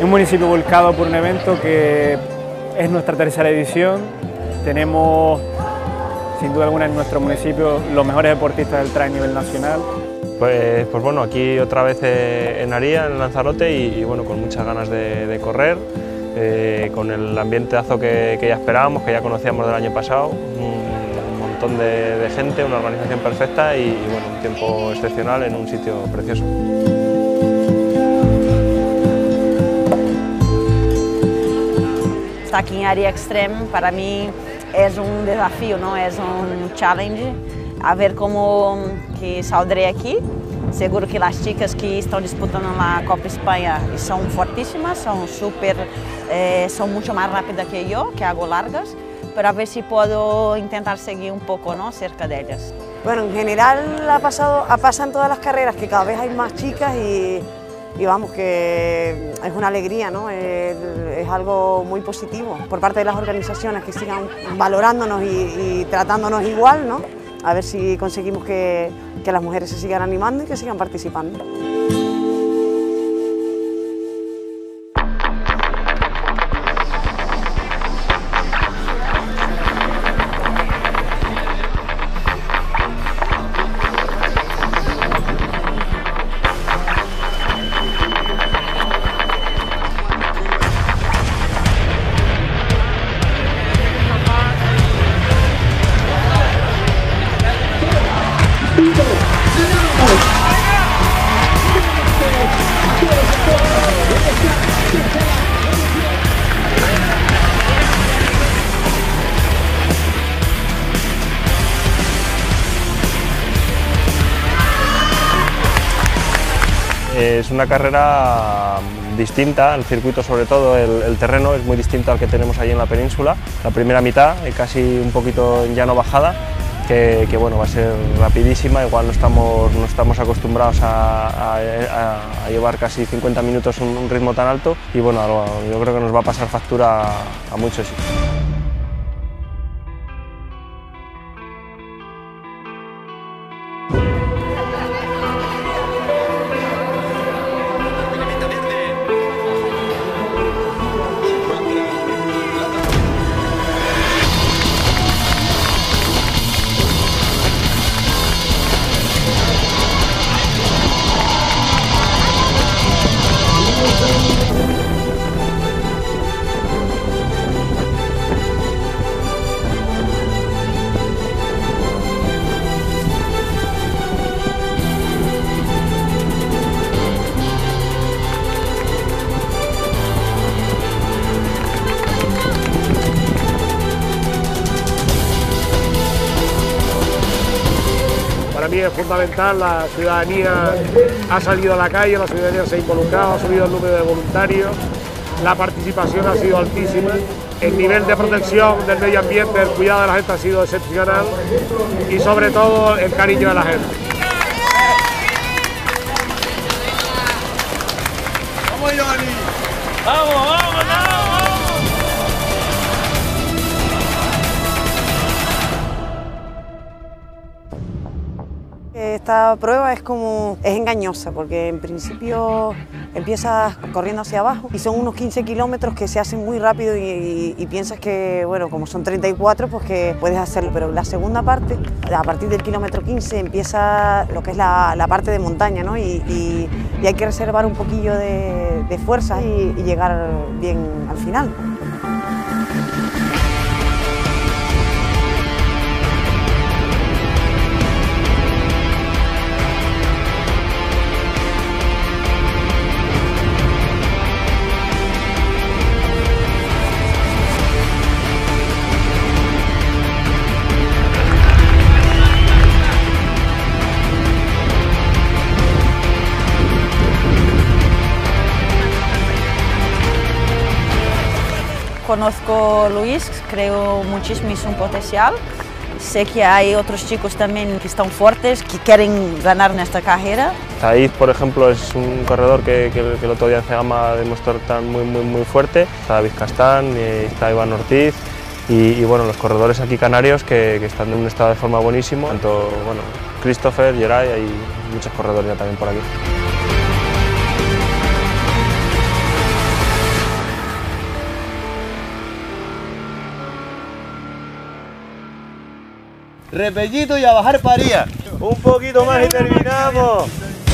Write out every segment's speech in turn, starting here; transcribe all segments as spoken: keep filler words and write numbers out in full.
Es un municipio volcado por un evento que es nuestra tercera edición. Tenemos, sin duda alguna, en nuestro municipio los mejores deportistas del trail a nivel nacional. Pues, pues bueno, aquí otra vez en Aría, en Lanzarote, y, y bueno, con muchas ganas de, de correr, eh, con el ambientazo que, que ya esperábamos, que ya conocíamos del año pasado, un, un montón de, de gente, una organización perfecta y, y bueno, un tiempo excepcional en un sitio precioso. Estar aquí en Aria Extreme para mí es un desafío, ¿no? Es un challenge, a ver cómo que saldré aquí. Seguro que las chicas que están disputando la Copa España son fortísimas, son súper, eh, son mucho más rápidas que yo, que hago largas, pero a ver si puedo intentar seguir un poco, ¿no? Cerca de ellas. Bueno, en general ha pasado, ha pasado en todas las carreras que cada vez hay más chicas y Y vamos, que es una alegría, ¿no? Es, es algo muy positivo por parte de las organizaciones que sigan valorándonos y, y tratándonos igual, ¿no? A ver si conseguimos que, que las mujeres se sigan animando y que sigan participando. Es una carrera distinta, el circuito sobre todo, el, el terreno es muy distinto al que tenemos allí en la península. La primera mitad, casi un poquito en llano bajada, que, que bueno, va a ser rapidísima, igual no estamos, no estamos acostumbrados a, a, a, a llevar casi cincuenta minutos un, un ritmo tan alto y bueno, yo creo que nos va a pasar factura a, a muchos. Para mí es fundamental, la ciudadanía ha salido a la calle, la ciudadanía se ha involucrado, ha subido el número de voluntarios, la participación ha sido altísima, el nivel de protección del medio ambiente, el cuidado de la gente ha sido excepcional y sobre todo el cariño de la gente. ¡Vamos, Johnny! ¡Vamos, vamos, vamos! Esta prueba es como, es engañosa porque en principio empiezas corriendo hacia abajo y son unos quince kilómetros que se hacen muy rápido y, y, y piensas que, bueno, como son treinta y cuatro, pues que puedes hacerlo, pero la segunda parte, a partir del kilómetro quince, empieza lo que es la, la parte de montaña, ¿no? Y, y, y hay que reservar un poquillo de, de fuerza y, y llegar bien al final. Conozco a Luis, creo muchísimo en su potencial. Sé que hay otros chicos también que están fuertes, que quieren ganar en esta carrera. Said, por ejemplo, es un corredor que, que, que el otro día en Cegama demostró estar muy, muy, muy fuerte. Está David Castán, está Iván Ortiz y, y bueno, los corredores aquí canarios que, que están en un estado de forma buenísimo. Tanto bueno, Christopher, Geray, hay muchos corredores ya también por aquí. repellito y a bajar paría. Un poquito más y terminamos.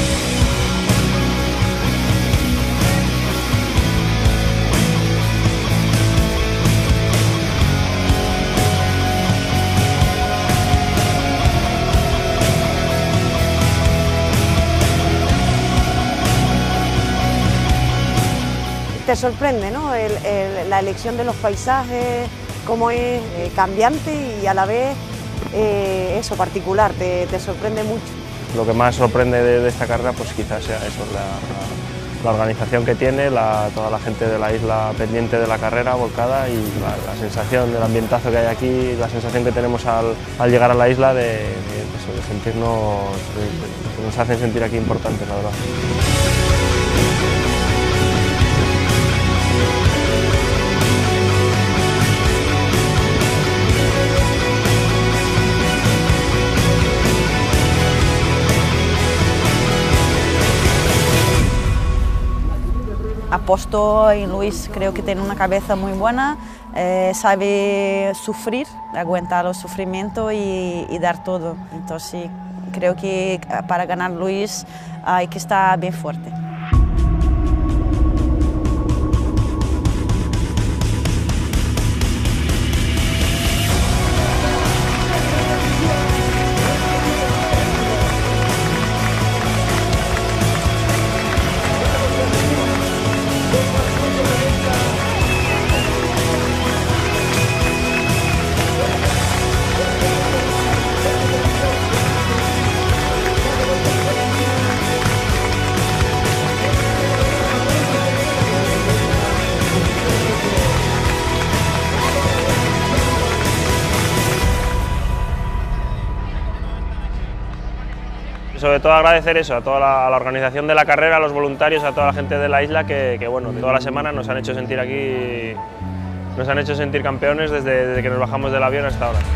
Te sorprende, ¿no? El, el, la elección de los paisajes, cómo es eh, cambiante y a la vez eh, eso, particular, te, te sorprende mucho. Lo que más sorprende de, de esta carrera pues quizás sea eso, la, la, la organización que tiene, la, toda la gente de la isla pendiente de la carrera, volcada, y la, la sensación del ambientazo que hay aquí, la sensación que tenemos al, al llegar a la isla de, de, eso, de sentirnos, de, de, nos hacen sentir aquí importantes, la verdad. Aposto en Luis, creo que tiene una cabeza muy buena, eh, sabe sufrir, aguantar el sufrimiento y, y dar todo. Entonces creo que para ganar Luis hay que estar bien fuerte. Sobre todo agradecer eso, a toda la, a la organización de la carrera, a los voluntarios, a toda la gente de la isla que, que bueno, toda la semana nos han hecho sentir aquí, nos han hecho sentir campeones desde, desde que nos bajamos del avión hasta ahora.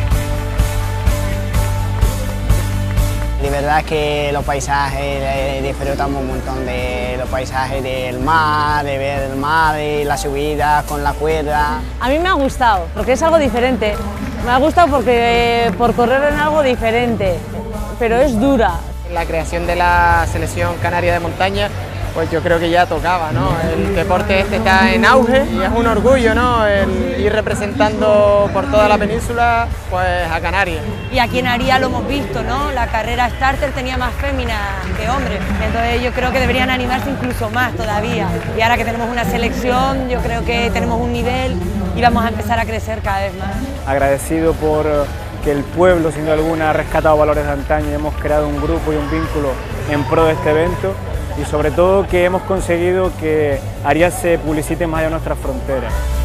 De verdad que los paisajes, eh, disfrutamos un montón de los paisajes del mar, de ver el mar, de la subida con la cuerda. A mí me ha gustado, porque es algo diferente. Me ha gustado porque, por correr en algo diferente, pero es dura. La creación de la selección canaria de montaña, pues yo creo que ya tocaba, ¿no? El deporte este está en auge y es un orgullo, ¿no? El ir representando por toda la península, pues a Canarias. Y aquí en Aria lo hemos visto, ¿no? La carrera starter tenía más féminas que hombres, entonces yo creo que deberían animarse incluso más todavía. Y ahora que tenemos una selección, yo creo que tenemos un nivel y vamos a empezar a crecer cada vez más. Agradecido por que el pueblo, sin duda alguna, ha rescatado valores de antaño y hemos creado un grupo y un vínculo en pro de este evento, y sobre todo que hemos conseguido que Aria se publicite más allá de nuestras fronteras.